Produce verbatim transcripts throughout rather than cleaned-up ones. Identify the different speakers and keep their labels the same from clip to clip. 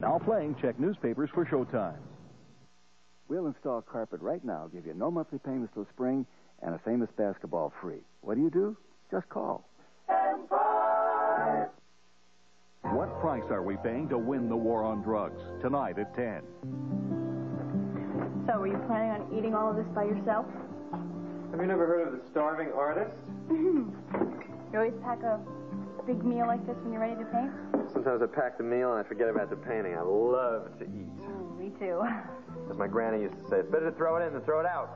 Speaker 1: Now playing, check newspapers for showtime.
Speaker 2: We'll install carpet right now, give you no monthly payments till spring, and a famous basketball free. What do you do? Just call.
Speaker 1: Empire! What price are we paying to win the war on drugs? Tonight at ten.
Speaker 3: So, were you planning on eating all of this by yourself?
Speaker 4: Have you never heard of the starving artist?
Speaker 3: You always pack a big meal like this when you're ready to paint?
Speaker 4: Sometimes I pack the meal and I forget about the painting. I love to eat.
Speaker 3: Ooh, me too.
Speaker 4: As my granny used to say, it's better to throw it in than throw it out.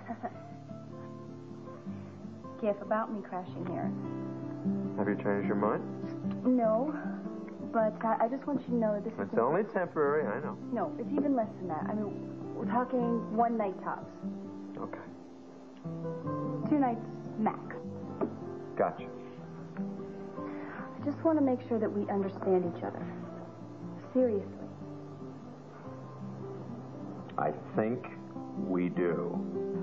Speaker 3: Gif, about me crashing here.
Speaker 4: Have you changed your mind?
Speaker 3: No, but uh, I just want you to know that this
Speaker 4: It's
Speaker 3: is...
Speaker 4: only temporary, I know.
Speaker 3: No, it's even less than that. I mean, we're talking one night tops.
Speaker 4: Okay.
Speaker 3: Two nights max.
Speaker 4: Gotcha.
Speaker 3: I just want to make sure that we understand each other. Seriously.
Speaker 4: I think we do.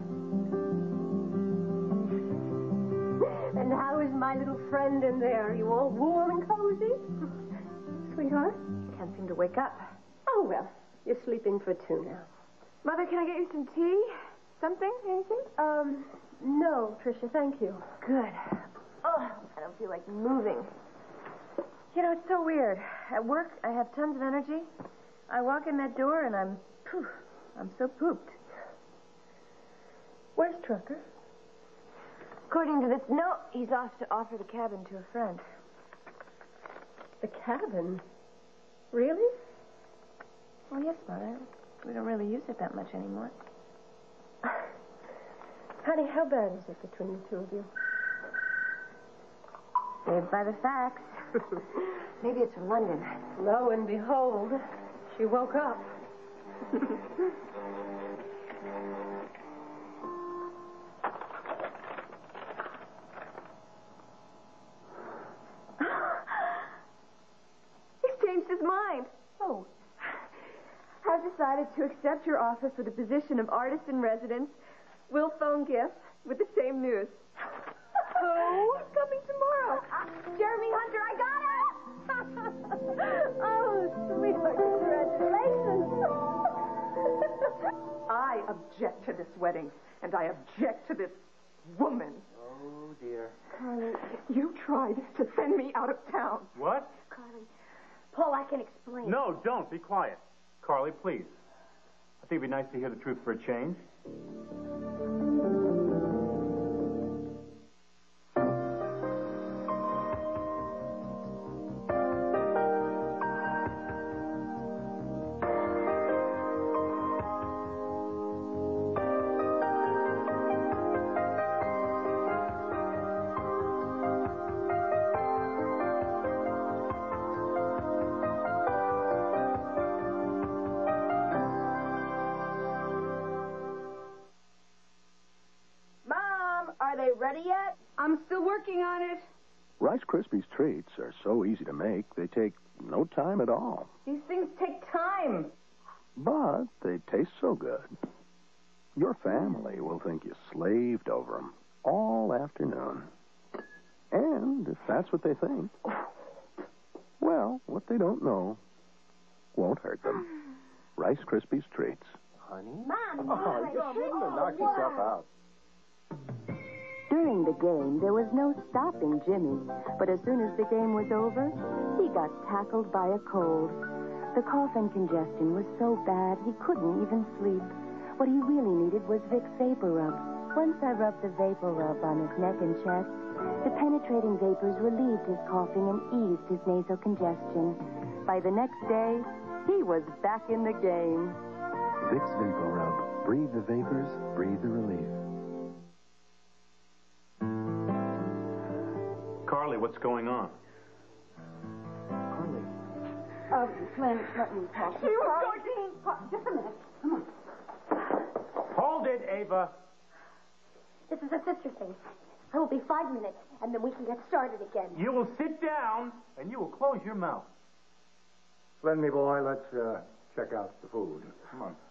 Speaker 5: And how is my little friend in there? Are you all warm and cozy? Sweetheart?
Speaker 3: Can't seem to wake up.
Speaker 5: Oh, well, you're sleeping for two now.
Speaker 3: Mother, can I get you some tea? Something? Anything?
Speaker 5: Um, no, Tricia, thank you.
Speaker 3: Good. Oh, I don't feel like moving. You know, it's so weird. At work, I have tons of energy. I walk in that door and I'm, poof, I'm so pooped.
Speaker 5: Where's Trucker?
Speaker 3: According to this note, he's off to offer the cabin to a friend.
Speaker 5: The cabin? Really?
Speaker 3: Well, yes, Mother. We don't really use it that much anymore.
Speaker 5: Honey, how bad is it between the two of you?
Speaker 3: Saved by the facts. Maybe it's from London.
Speaker 5: Lo and behold, she woke up.
Speaker 3: He's changed his mind.
Speaker 5: Oh.
Speaker 3: I've decided to accept your offer for the position of artist in residence. We'll phone Gif with the same news.
Speaker 5: Who?
Speaker 3: He's coming tomorrow. Jeremy Hunter, I got it!
Speaker 5: Oh, sweetheart, congratulations.
Speaker 6: I object to this wedding, and I object to this woman.
Speaker 4: Oh, dear.
Speaker 5: Carly.
Speaker 6: You tried to send me out of town.
Speaker 7: What?
Speaker 5: Carly. Paul, I can explain.
Speaker 7: No, don't. Be quiet. Carly, please. I think it'd be nice to hear the truth for a change.
Speaker 3: Are they ready yet?
Speaker 6: I'm still working on it.
Speaker 2: Rice Krispies treats are so easy to make, they take no time at all.
Speaker 6: These things take time.
Speaker 2: But they taste so good. Your family will think you slaved over them all afternoon. And if that's what they think, well, what they don't know won't hurt them. Rice Krispies treats.
Speaker 4: Honey?
Speaker 5: Mom,
Speaker 2: Oh, you shouldn't have knocked yourself out.
Speaker 8: During the game, there was no stopping Jimmy. But as soon as the game was over, he got tackled by a cold. The cough and congestion was so bad he couldn't even sleep. What he really needed was Vicks Vapor Rub. Once I rubbed the Vapor Rub on his neck and chest, the penetrating vapors relieved his coughing and eased his nasal congestion. By the next day, he was back in the game.
Speaker 9: Vicks Vapor Rub. Breathe the vapors, breathe the relief.
Speaker 7: Carly, what's going on?
Speaker 2: Carly.
Speaker 5: Oh, Flynn, let me talk.
Speaker 6: She was going to...
Speaker 5: Just a minute. Come on.
Speaker 7: Hold it, Ava.
Speaker 5: This is a sister thing. I will be five minutes, and then we can get started again.
Speaker 7: You will sit down, and you will close your mouth.
Speaker 10: Flynn, me boy, let's uh, check out the food. Come on.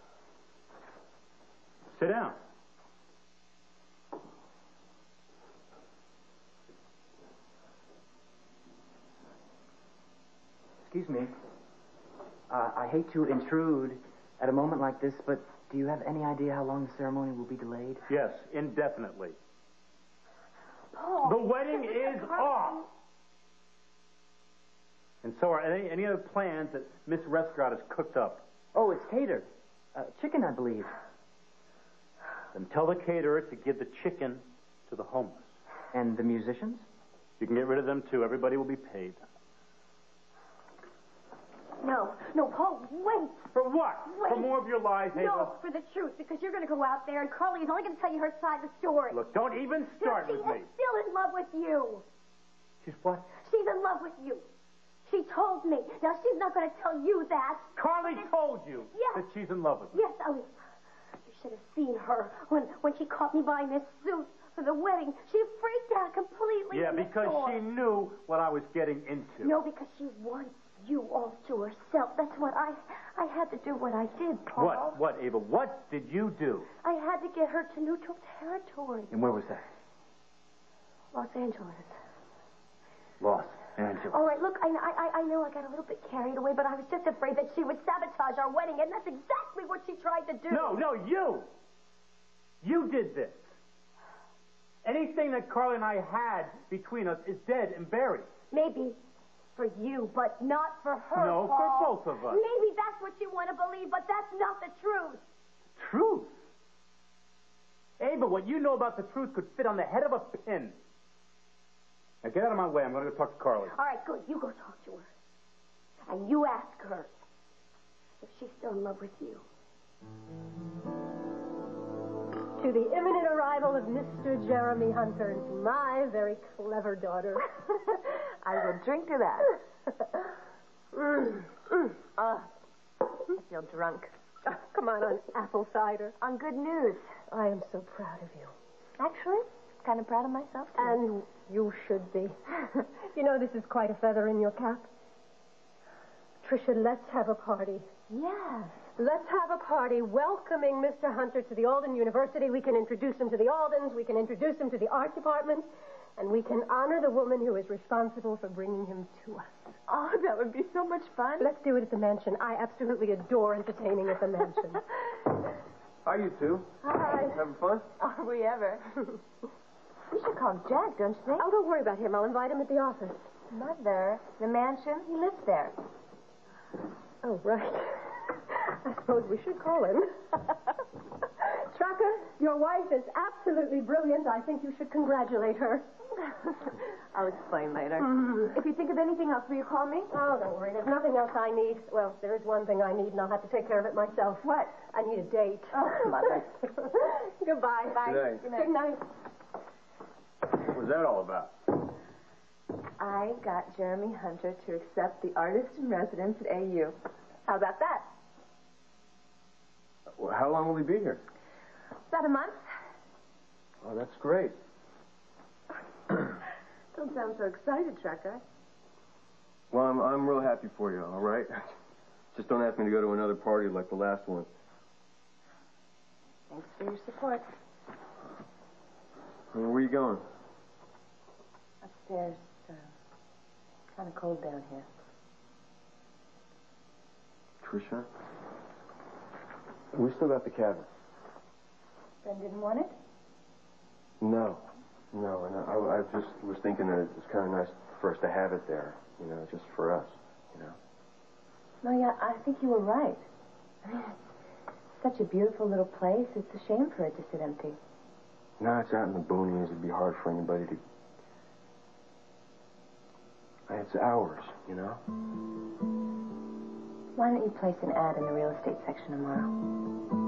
Speaker 7: Sit down.
Speaker 10: Excuse me.
Speaker 11: Uh, I hate to intrude at a moment like this, but do you have any idea how long the ceremony will be delayed?
Speaker 7: Yes, indefinitely.
Speaker 5: Paul.
Speaker 7: The wedding is off. And so are any, any other plans that Miss Rescott has cooked up.
Speaker 11: Oh, it's catered. Uh, chicken, I believe.
Speaker 7: Then tell the caterer to give the chicken to the homeless.
Speaker 11: And the musicians?
Speaker 7: You can get rid of them, too. Everybody will be paid.
Speaker 5: No, no, Paul, wait.
Speaker 7: For what?
Speaker 5: Wait.
Speaker 7: For more of your lies, Ava?
Speaker 5: No, for the truth, because you're going to go out there and Carly is only going to tell you her side of the story.
Speaker 7: Look, don't even start
Speaker 5: she
Speaker 7: with
Speaker 5: is
Speaker 7: me.
Speaker 5: still in love with you.
Speaker 7: She's what?
Speaker 5: She's in love with you. She told me. Now, she's not going to tell you that.
Speaker 7: Carly told you
Speaker 5: Yes.
Speaker 7: that she's in love with me.
Speaker 5: Yes, oh, you should have seen her when, when she caught me buying this suit for the wedding. She freaked out completely.
Speaker 7: Yeah,
Speaker 5: in the
Speaker 7: because
Speaker 5: store.
Speaker 7: she knew what I was getting into.
Speaker 5: No, because she wants you all to herself. That's what I I had to do what I did, Paul.
Speaker 7: What? What, Ava? What did you do?
Speaker 5: I had to get her to neutral territory.
Speaker 7: And where was that?
Speaker 5: Los Angeles.
Speaker 7: Los Angeles.
Speaker 5: All right, look, I, I, I know I got a little bit carried away, but I was just afraid that she would sabotage our wedding, and that's exactly what she tried to do.
Speaker 7: No, no, you. You did this. Anything that Carly and I had between us is dead and buried.
Speaker 5: Maybe for you, but not for her,
Speaker 7: No,
Speaker 5: Paul.
Speaker 7: for both of us.
Speaker 5: Maybe that's what you want to believe, but that's not the truth.
Speaker 7: Truth? Ava, what you know about the truth could fit on the head of a pin. Now get out of my way. I'm going to go talk to Carly.
Speaker 5: All right, good. You go talk to her. And you ask her if she's still in love with you.
Speaker 12: To the imminent arrival of Mister Jeremy Hunter, my very clever daughter.
Speaker 3: I will drink to that. mm, mm. Ah, I feel drunk.
Speaker 12: Oh, come on, on apple cider.
Speaker 3: On good news.
Speaker 12: I am so proud of you.
Speaker 3: Actually, kind of proud of myself, too.
Speaker 12: And you should be. You know, this is quite a feather in your cap. Tricia, let's have a party.
Speaker 3: Yes.
Speaker 12: Let's have a party welcoming Mister Hunter to the Alden University. We can introduce him to the Aldens. We can introduce him to the art department. And we can honor the woman who is responsible for bringing him to us.
Speaker 3: Oh, that would be so much fun.
Speaker 12: Let's do it at the mansion. I absolutely adore entertaining at the mansion.
Speaker 4: Hi, you two.
Speaker 3: Hi.
Speaker 4: Having fun?
Speaker 3: Are we ever? You should call Jack, don't you think?
Speaker 12: Oh, don't worry about him. I'll invite him at the office.
Speaker 3: Mother, the mansion, he lives there.
Speaker 12: Oh, right. I suppose we should call him. Tracker, your wife is absolutely brilliant. I think you should congratulate her.
Speaker 3: I'll explain later.
Speaker 12: Mm.
Speaker 3: If you think of anything else, will you call me?
Speaker 12: Oh, don't worry. There's nothing else I need. Well, there is one thing I need, and I'll have to take care of it myself.
Speaker 3: What?
Speaker 12: I need a date.
Speaker 3: Oh, Mother.
Speaker 12: Goodbye.
Speaker 3: Bye.
Speaker 4: Good night.
Speaker 3: Good night.
Speaker 12: Good night.
Speaker 4: What was that all about?
Speaker 3: I got Jeremy Hunter to accept the artist in residence at A U. How about that?
Speaker 4: Well, how long will he be here?
Speaker 3: About a month.
Speaker 4: Oh, that's great.
Speaker 3: Don't sound so excited, Tracker.
Speaker 4: Well, I'm, I'm real happy for you, all right? Just don't ask me to go to another party like the last one.
Speaker 3: Thanks for your support.
Speaker 4: Where are you going?
Speaker 3: Upstairs. Uh, kind of cold down here.
Speaker 4: Tricia? We still got the cabin.
Speaker 3: Ben didn't want it?
Speaker 4: No. No, and I, I just was thinking that it's kind of nice for us to have it there, you know, just for us, you know.
Speaker 3: No, yeah, I think you were right. I mean, it's such a beautiful little place. It's a shame for it to sit empty.
Speaker 4: No, it's out in the boonies. It'd be hard for anybody to... It's ours, you know?
Speaker 3: Why don't you place an ad in the real estate section tomorrow?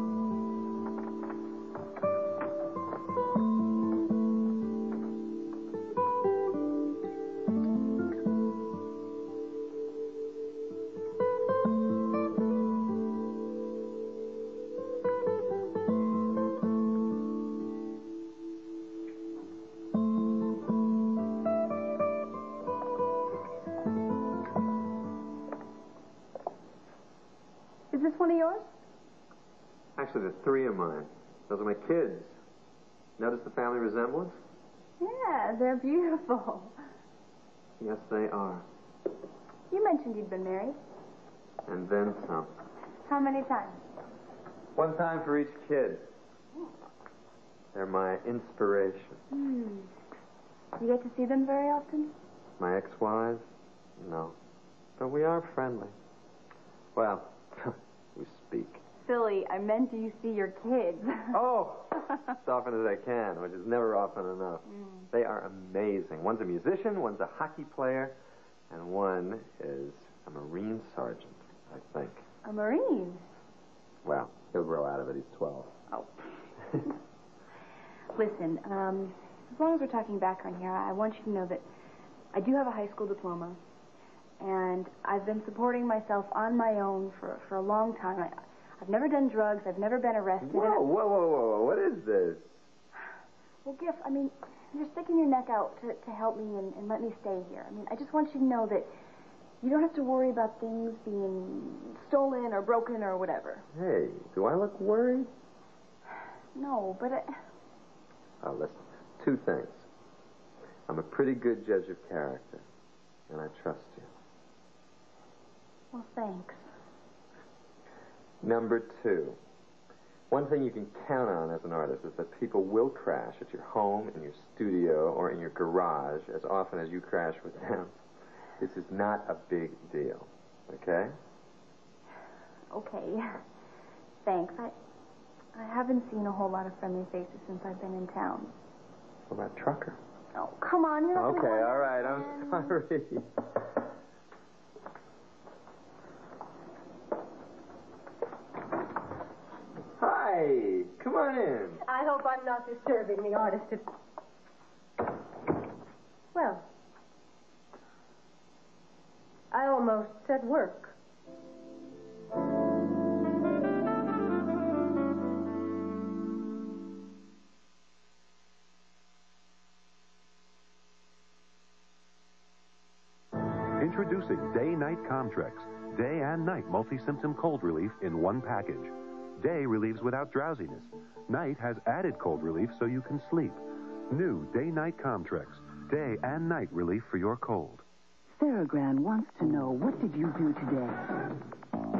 Speaker 12: Is this one of yours?
Speaker 4: Actually, there's three of mine. Those are my kids. Notice the family resemblance?
Speaker 13: Yeah, they're beautiful.
Speaker 4: Yes, they are.
Speaker 13: You mentioned you'd been married. And then some.
Speaker 3: How many times?
Speaker 13: One time for each kid. They're my inspiration.
Speaker 3: Hmm. You get to see them very often?
Speaker 13: My ex-wives? No. But we are friendly. Well, we speak.
Speaker 3: Silly, I meant do you see your kids?
Speaker 13: Oh! As often as I can, which is never often enough.
Speaker 3: Mm.
Speaker 13: They are amazing. One's a musician, one's a hockey player, and one is a Marine sergeant, I think.
Speaker 3: A Marine?
Speaker 13: Well, he'll grow out of it. He's twelve.
Speaker 3: Oh. Listen, um, as long as we're talking background here, I want you to know that I do have a high school diploma, and I've been supporting myself on my own for, for a long time. I, I've never done drugs. I've never been arrested.
Speaker 13: Whoa, whoa, whoa, whoa, whoa. What is this?
Speaker 3: Well, Giff, I mean, you're sticking your neck out to, to help me and, and let me stay here. I mean, I just want you to know that you don't have to worry about things being stolen or broken or whatever.
Speaker 13: Hey, do I look worried?
Speaker 3: No, but I...
Speaker 13: Oh, listen, two things. I'm a pretty good judge of character, and I trust you.
Speaker 3: Well, thanks.
Speaker 13: Number two, one thing you can count on as an artist is that people will crash at your home, in your studio, or in your garage as often as you crash with them. This is not a big deal, okay?
Speaker 3: Okay. Thanks. I I haven't seen a whole lot of friendly faces since I've been in town.
Speaker 13: What about Trucker?
Speaker 3: Oh, come on. You're not
Speaker 13: Okay,
Speaker 3: gonna
Speaker 13: all right. I'm sorry. Hi. Come on in.
Speaker 12: I hope I'm not disturbing the artist. To... Well, I almost said work.
Speaker 14: Introducing Day-Night Comtrex. Day and night multi-symptom cold relief in one package. Day relieves without drowsiness. Night has added cold relief so you can sleep. New Day-Night Comtrex. Day and night relief for your cold.
Speaker 15: Sarah wants to know, what did you do today?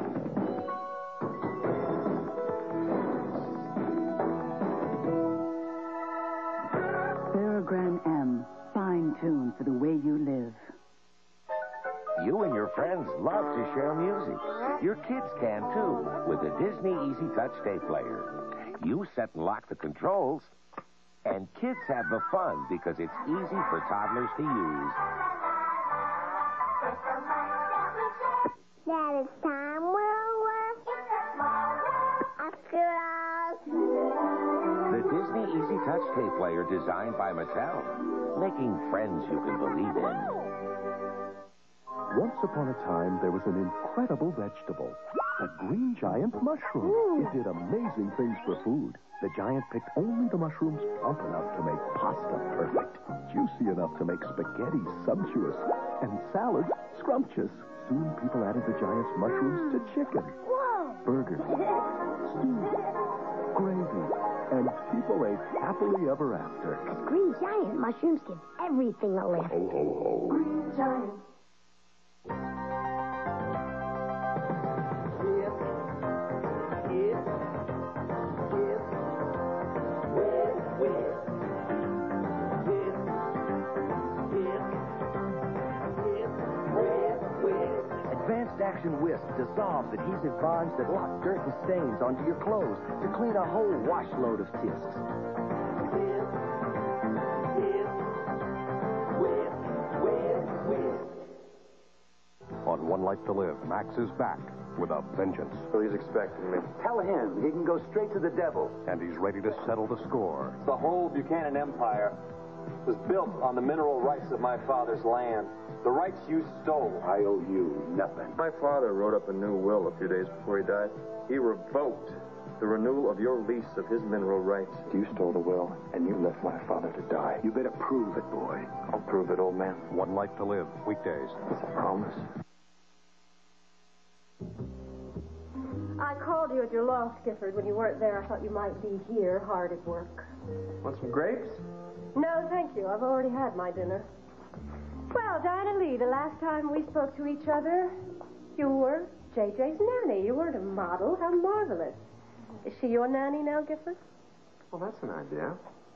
Speaker 15: Sarah M. Fine-tuned for the way you live.
Speaker 16: You and your friends love to share music. Your kids can, too, with the Disney Easy Touch tape player. You set and lock the controls, and kids have the fun because it's easy for toddlers to use.
Speaker 5: That is time we'll work after hours.
Speaker 16: The Disney Easy Touch tape player designed by Mattel, making friends you can believe in.
Speaker 9: Once upon a time, there was an incredible vegetable, the green giant mushroom. Ooh. It did amazing things for food. The giant picked only the mushrooms plump enough to make pasta perfect, juicy enough to make spaghetti sumptuous, and salads scrumptious. Soon people added the giant's mushrooms to chicken,
Speaker 5: Whoa.
Speaker 9: burgers, stew, gravy, and people ate happily ever after.
Speaker 5: Because green giant mushrooms give everything a lift.
Speaker 9: Ho, ho, ho.
Speaker 5: Green giant.
Speaker 17: Advanced Action Wisp dissolves adhesive bonds that lock dirt and stains onto your clothes to clean a whole wash load of discs.
Speaker 14: On One Life to Live, Max is back with a vengeance.
Speaker 4: So he's expecting me.
Speaker 17: Tell him he can go straight to the devil.
Speaker 14: And he's ready to settle the score.
Speaker 18: The whole Buchanan Empire was built on the mineral rights of my father's land. The rights you stole.
Speaker 17: I owe you nothing.
Speaker 4: My father wrote up a new will a few days before he died. He revoked the renewal of your lease of his mineral rights.
Speaker 9: You stole the will, and you left my father to die.
Speaker 17: You better prove it, boy.
Speaker 4: I'll prove it, old man.
Speaker 14: One Life to Live, weekdays.
Speaker 9: It's a promise.
Speaker 12: I called you at your loft, Gifford, when you weren't there. I thought you might be here, hard at work.
Speaker 13: Want some grapes?
Speaker 12: No, thank you. I've already had my dinner. Well, Dinah Lee, the last time we spoke to each other, you were J J's nanny. You weren't a model. How marvelous. Is she your nanny now, Gifford?
Speaker 13: Well, that's an idea.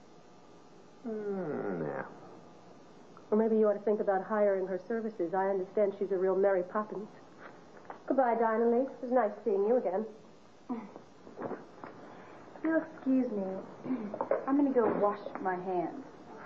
Speaker 13: Mm, yeah.
Speaker 12: Well, maybe you ought to think about hiring her services. I understand she's a real Mary Poppins. Goodbye, Dinah Lee. It was nice seeing you again.
Speaker 3: If you'll excuse me, I'm going to go wash my hands.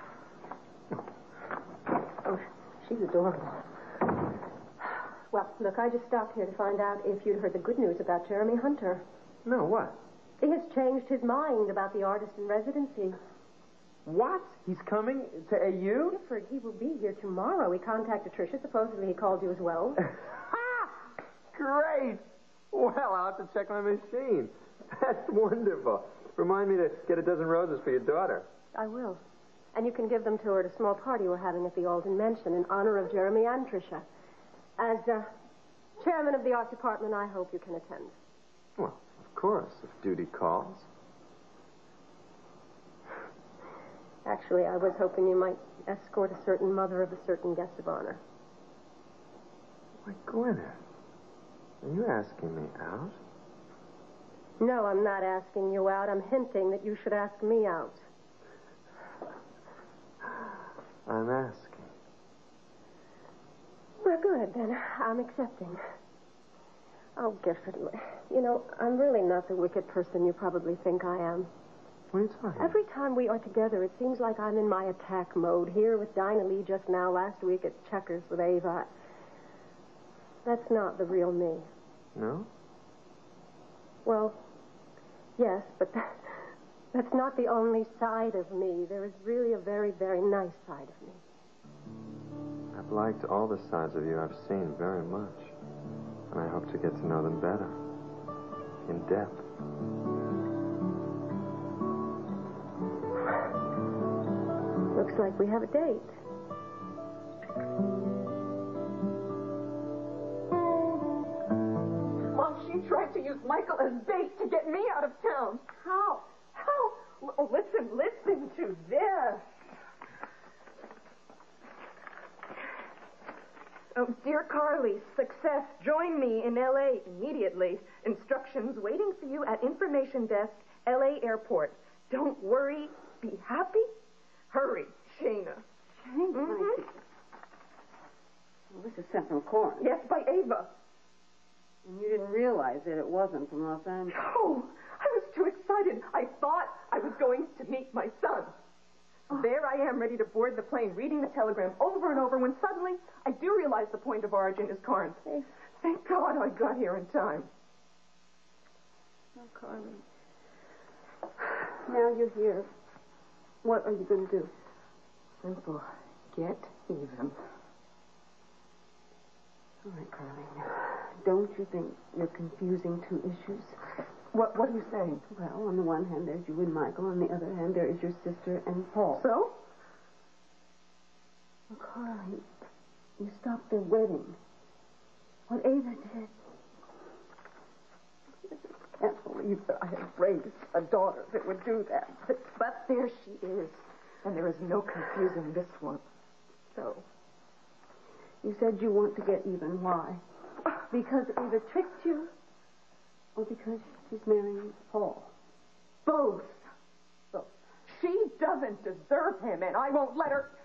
Speaker 12: Oh, she's adorable. Well, look, I just stopped here to find out if you'd heard the good news about Jeremy Hunter.
Speaker 13: No, what?
Speaker 12: He has changed his mind about the artist in residency.
Speaker 13: What? He's coming to A U?
Speaker 12: Gifford, he will be here tomorrow. He contacted Tricia. Supposedly he called you as well.
Speaker 13: Great! Well, I'll have to check my machine. That's wonderful. Remind me to get a dozen roses for your daughter.
Speaker 12: I will. And you can give them to her at a small party we're having at the Alden Mansion in honor of Jeremy and Tricia. As uh, chairman of the art department, I hope you can attend.
Speaker 13: Well, of course, if duty calls.
Speaker 12: Actually, I was hoping you might escort a certain mother of a certain guest of honor.
Speaker 13: Why, Gwyneth, are you asking me out?
Speaker 12: No, I'm not asking you out. I'm hinting that you should ask me out.
Speaker 13: I'm asking.
Speaker 12: Well, good, then. I'm accepting. Oh, Gifford, you know, I'm really not the wicked person you probably think I am.
Speaker 13: What are you talking about?
Speaker 12: Every time we are together, it seems like I'm in my attack mode. Here with Dinah Lee just now, last week at Checkers with Ava. That's not the real me.
Speaker 13: No?
Speaker 12: Well, yes, but that, that's not the only side of me. There is really a very, very nice side of me.
Speaker 13: I've liked all the sides of you I've seen very much. And I hope to get to know them better. In depth.
Speaker 12: Looks like we have a date.
Speaker 6: Mom, she tried to use Michael as bait to get me out of town. How? How? L- listen, listen to this. Oh, dear Carly, success. Join me in L A immediately. Instructions waiting for you at information desk, L A Airport. Don't worry. Be happy. Hurry, Shayna.
Speaker 19: Shayna?
Speaker 6: Mm-hmm.
Speaker 19: Well, this is sent from Corinth.
Speaker 6: Yes, by Ava.
Speaker 19: And you didn't realize that it wasn't from Los Angeles.
Speaker 6: Oh, I was too excited. I thought I was going to meet my son. Oh. There I am, ready to board the plane, reading the telegram over and over, when suddenly I do realize the point of origin is Corinth. Hey. Thank God I got here in time.
Speaker 19: Oh, Carly. Now you're here. What are you going to do?
Speaker 6: Simple. Get even.
Speaker 19: All right, Carly. Don't you think you're confusing two issues?
Speaker 6: What What are you saying?
Speaker 19: Well, on the one hand, there's you and Michael. On the other hand, there is your sister and Paul.
Speaker 6: So?
Speaker 19: Well, Carly, you stopped their wedding. What Ava did. I can't believe that I have raised a daughter that would do that.
Speaker 6: But, but there she is. And there is no confusing this one.
Speaker 19: So, you said you want to get even. Why? Because Ava tricked you? Or because she's marrying Paul?
Speaker 6: Both. Both. She doesn't deserve him, and I won't let her...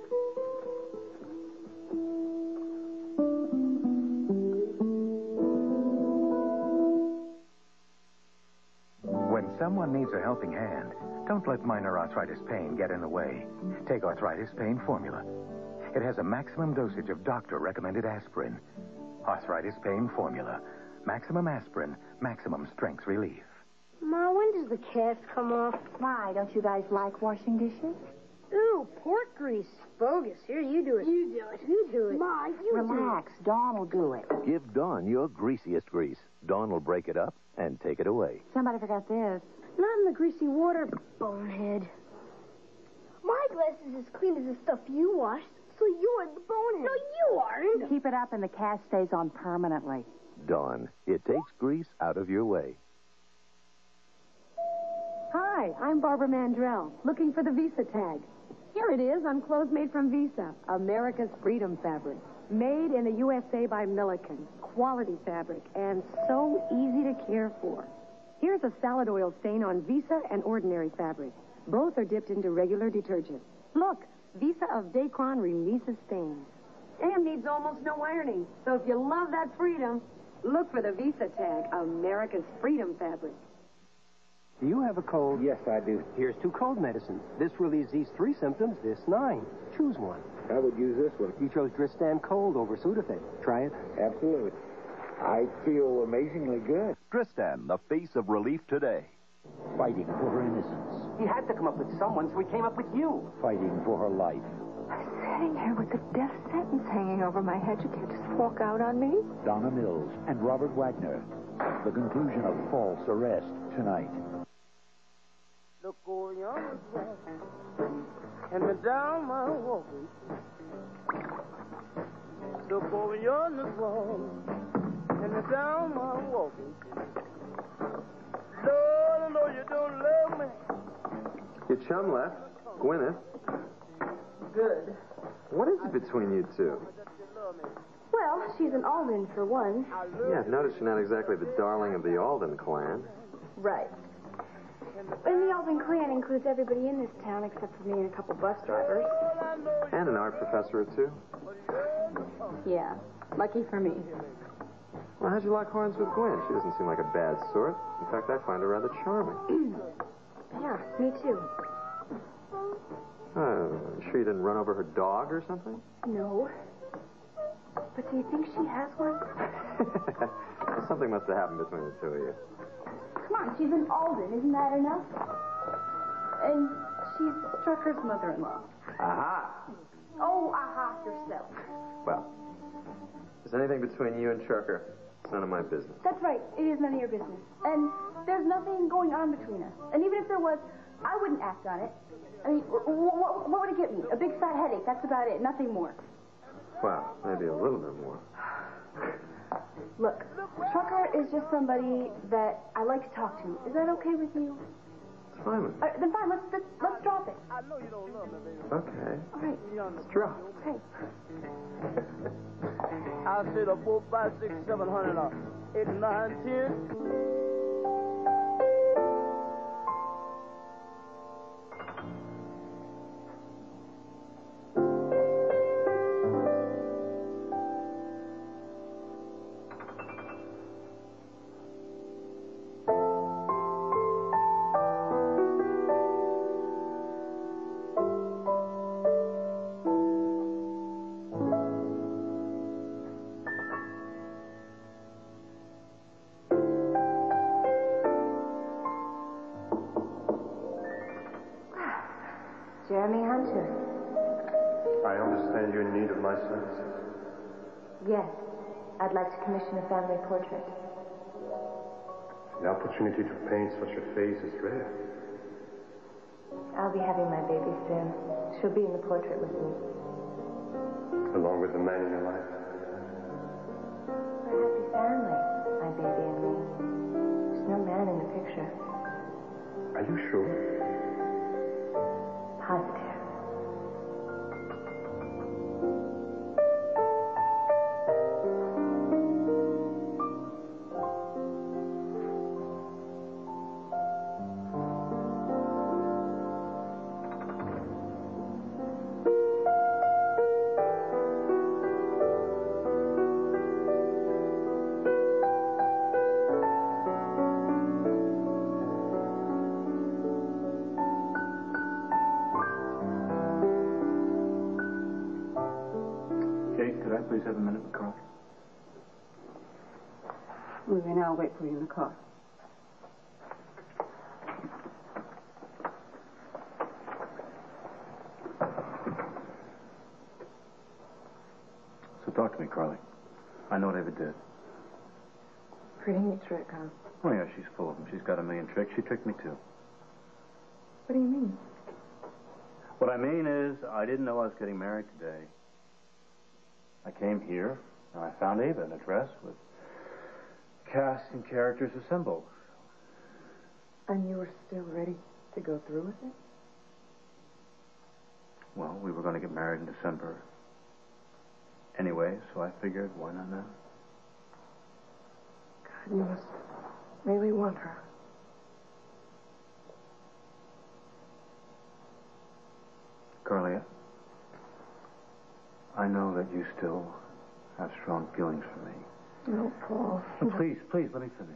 Speaker 20: When someone needs a helping hand, don't let minor arthritis pain get in the way. Take Arthritis Pain Formula. It has a maximum dosage of doctor-recommended aspirin. Arthritis Pain Formula. Maximum aspirin, maximum strength relief.
Speaker 5: Ma, when does the cast come off?
Speaker 8: Why, don't you guys like washing dishes?
Speaker 5: Ooh, pork grease. Bogus. Here, you do it. You do it. You do it. Ma, you
Speaker 8: Relax. Dawn will do it.
Speaker 21: Give Dawn your greasiest grease. Dawn will break it up and take it away.
Speaker 8: Somebody forgot this.
Speaker 5: Not in the greasy water, bonehead. My glass is as clean as the stuff you washed, so you're the bonehead. No, you aren't.
Speaker 8: Keep it up and the cast stays on permanently.
Speaker 21: Dawn, it takes grease out of your way.
Speaker 22: Hi, I'm Barbara Mandrell, looking for the Visa tag. Here it is on clothes made from Visa, America's freedom fabric. Made in the U S A by Milliken. Quality fabric and so easy to care for. Here's a salad oil stain on Visa and ordinary fabric. Both are dipped into regular detergent. Look, Visa of Dacron releases stains. And needs almost no ironing. So if you love that freedom, look for the Visa tag, America's Freedom fabric.
Speaker 1: Do you have a cold? Yes, I do. Here's two cold medicines. This relieves these three symptoms, this nine. Choose one.
Speaker 2: I would use this one.
Speaker 1: You chose Dristan Cold over Sudafed. Try it.
Speaker 2: Absolutely. I feel amazingly good.
Speaker 23: Dristan, the face of relief today.
Speaker 2: Fighting for her innocence.
Speaker 1: He had to come up with someone, so he came up with you.
Speaker 2: Fighting for her life.
Speaker 24: Sitting here with the death sentence hanging over my head, you can't just walk out on me.
Speaker 2: Donna Mills and Robert Wagner. The conclusion of False Arrest tonight.
Speaker 25: Look over yonder and the down my walking. Look over yonder wall and the down my walking. Lord, I know you don't love me.
Speaker 13: Your chum left, Gwyneth.
Speaker 6: Good.
Speaker 13: What is it between you two?
Speaker 3: Well, she's an Alden for one.
Speaker 13: Yeah, I've noticed you're not exactly the darling of the Alden clan.
Speaker 3: Right. And the Alden clan includes everybody in this town except for me and a couple bus drivers.
Speaker 13: And an art professor or two.
Speaker 3: Yeah, lucky for me.
Speaker 13: Well, how'd you lock horns with Gwen? She doesn't seem like a bad sort. In fact, I find her rather charming.
Speaker 3: Yeah, me too.
Speaker 13: Uh, sure you didn't run over her dog or something?
Speaker 3: No. But do you think she has one?
Speaker 13: Well, something must have happened between the two of you.
Speaker 3: Come on, she's an Alden. Isn't that enough? And she's Strucker's mother-in-law.
Speaker 13: Aha!
Speaker 3: Oh, aha yourself.
Speaker 13: Well, if there's anything between you and Trucker, it's none of my business.
Speaker 3: That's right. It is none of your business. And there's nothing going on between us. And even if there was, I wouldn't act on it. I mean, what, what, what would it get me? A big fat headache. That's about it. Nothing more.
Speaker 13: Well, maybe a little bit more.
Speaker 3: Look, Trucker is just somebody that I like to talk to. Is that okay with you?
Speaker 13: It's fine with me.
Speaker 3: Uh, then fine. Let's, let's let's drop it.
Speaker 25: I know you don't love me, baby.
Speaker 13: Okay.
Speaker 3: All right.
Speaker 13: Let's drop.
Speaker 3: Okay.
Speaker 25: I'll say the four, five, six, seven hundred, uh, eight, nine, ten.
Speaker 3: Jeremy Hunter.
Speaker 4: I understand you're in need of my services.
Speaker 3: Yes. I'd like to commission a family portrait.
Speaker 4: The opportunity to paint such a face is rare.
Speaker 3: I'll be having my baby soon. She'll be in the portrait with me.
Speaker 4: Along with the man in your life.
Speaker 3: We're a happy family, my baby and me. There's no man in the picture.
Speaker 4: Are you sure?
Speaker 3: Positive.
Speaker 7: Could I please have a minute with Carl?
Speaker 19: We may now wait for you in the car.
Speaker 7: So talk to me, Carly. I know what Ava did.
Speaker 24: Pretty neat trick, huh?
Speaker 7: Oh, yeah, she's full of them. She's got a million tricks. She tricked me, too.
Speaker 24: What do you mean?
Speaker 7: What I mean is, I didn't know I was getting married today. I came here, and I found Ava in a dress with cast and characters assembled.
Speaker 24: And you were still ready to go through with it?
Speaker 7: Well, we were going to get married in December. anyway, so I figured, why not now?
Speaker 24: God, you must really want her.
Speaker 7: Carly, I know that you still have strong feelings for me.
Speaker 24: No, Paul.
Speaker 7: But please, please, let me finish.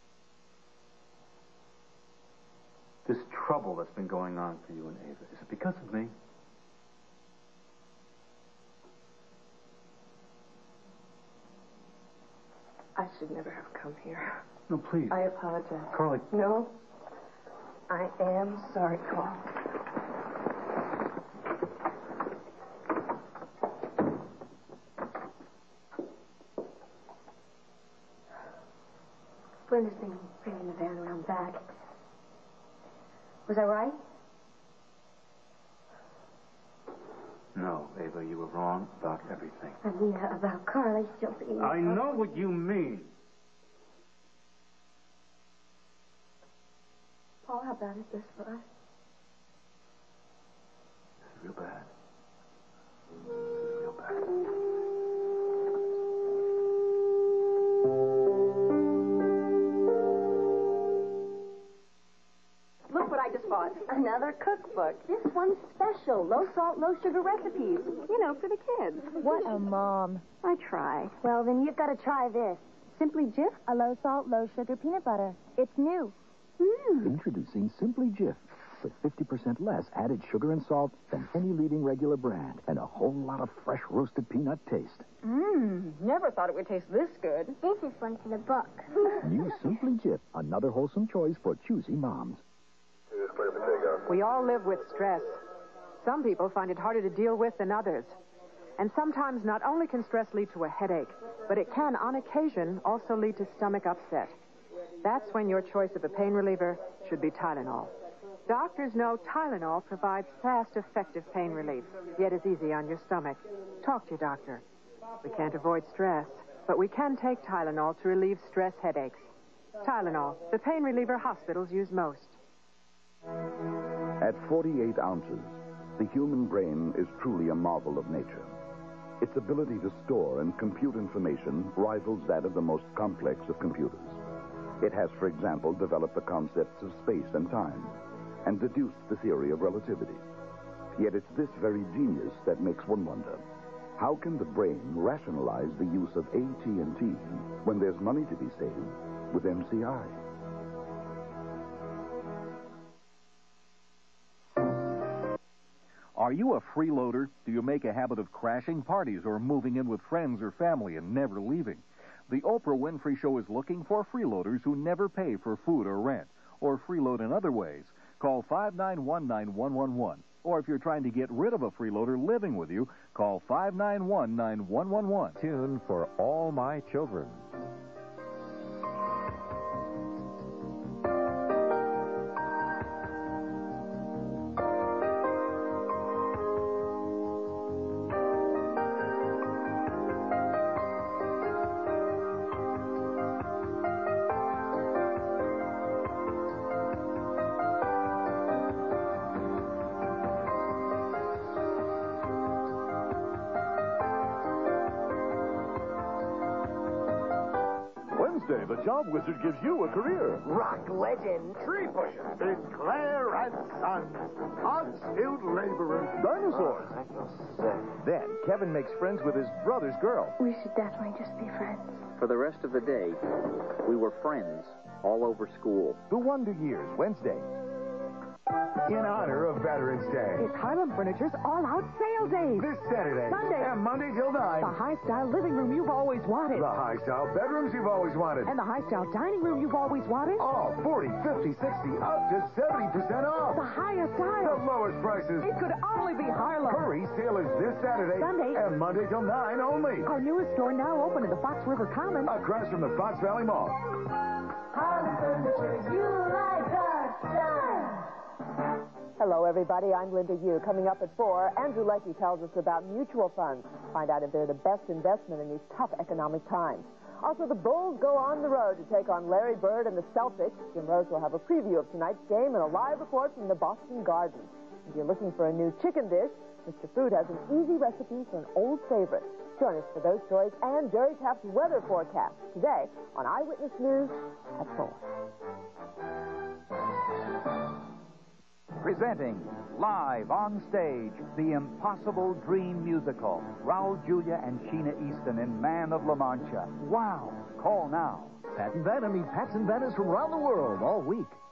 Speaker 7: This trouble that's been going on for you and Ava, is it because of me?
Speaker 24: I should never have come here.
Speaker 7: No, please.
Speaker 24: I apologize.
Speaker 7: Carly.
Speaker 24: No. I am sorry, Paul.
Speaker 22: Brenda's been bringing the van around back. Was I right?
Speaker 7: No, Ava, you were wrong about everything.
Speaker 22: I mean, uh, about Carly jumping.
Speaker 7: I know what you mean.
Speaker 22: Paul, how bad is this for us?
Speaker 7: This is real bad. This is real bad.
Speaker 6: Look what I just bought.
Speaker 8: Another cookbook. This one's special. Low salt, low sugar recipes. You know, for the kids.
Speaker 10: What a mom.
Speaker 8: I try.
Speaker 10: Well, then you've got to try this. Simply Jif, a low salt, low sugar peanut butter. It's new.
Speaker 8: Mm.
Speaker 2: Introducing Simply Jif, with fifty percent less added sugar and salt than any leading regular brand, and a whole lot of fresh roasted peanut taste.
Speaker 8: Mmm. Never thought it would taste this good. This is one for the book.
Speaker 2: New Simply Jif, another wholesome choice for choosy moms.
Speaker 11: We all live with stress. Some people find it harder to deal with than others. And sometimes not only can stress lead to a headache, but it can, on occasion, also lead to stomach upset. That's when your choice of a pain reliever should be Tylenol. Doctors know Tylenol provides fast, effective pain relief, yet is easy on your stomach. Talk to your doctor. We can't avoid stress, but we can take Tylenol to relieve stress headaches. Tylenol, the pain reliever hospitals use most.
Speaker 9: At forty-eight ounces, the human brain is truly a marvel of nature. Its ability to store and compute information rivals that of the most complex of computers. It has, for example, developed the concepts of space and time and deduced the theory of relativity. Yet it's this very genius that makes one wonder. How can the brain rationalize the use of A T and T when there's money to be saved with M C I?
Speaker 15: Are you a freeloader? Do you make a habit of crashing parties or moving in with friends or family and never leaving? The Oprah Winfrey Show is looking for freeloaders who never pay for food or rent, or freeload in other ways. Call five nine one nine one one one. Or if you're trying to get rid of a freeloader living with you, call five nine one nine one one one.
Speaker 16: Tune for All My Children.
Speaker 9: Wednesday, the Job Wizard gives you a career.
Speaker 18: Rock legend. Tree pusher. Sinclair and Sons. Unskilled laborers.
Speaker 9: Dinosaurs.
Speaker 18: I feel sick.
Speaker 17: Then Kevin makes friends with his brother's girl.
Speaker 10: We should definitely just be friends.
Speaker 21: For the rest of the day, we were friends all over school.
Speaker 17: The Wonder Years, Wednesday. In honor of Veterans Day.
Speaker 26: It's Harlem Furniture's all-out sale days.
Speaker 17: This Saturday.
Speaker 26: Sunday.
Speaker 17: And Monday till nine.
Speaker 26: The high-style living room you've always wanted.
Speaker 17: The high-style bedrooms you've always wanted.
Speaker 26: And the high-style dining room you've always wanted.
Speaker 17: All forty, fifty, sixty, up to seventy percent off.
Speaker 26: The highest style.
Speaker 17: The lowest prices.
Speaker 26: It could only be Harlem.
Speaker 17: Hurry, sale is this Saturday.
Speaker 26: Sunday.
Speaker 17: And Monday till nine only.
Speaker 26: Our newest store now open in the Fox River Commons.
Speaker 17: Across from the Fox Valley Mall.
Speaker 26: Harlem Furniture, you like our style.
Speaker 27: Hello, everybody. I'm Linda Yu. Coming up at four, Andrew Leckie tells us about mutual funds. Find out if they're the best investment in these tough economic times. Also, the Bulls go on the road to take on Larry Bird and the Celtics. Jim Rose will have a preview of tonight's game and a live report from the Boston Garden. If you're looking for a new chicken dish, Mister Food has an easy recipe for an old favorite. Join us for those stories and Jerry Taft's weather forecast today on Eyewitness News at four.
Speaker 1: Presenting, live on stage, the Impossible Dream musical. Raul Julia and Sheena Easton in Man of La Mancha. Wow! Call now.
Speaker 17: Pat and Vanna meet Pats and Vannas from around the world all week.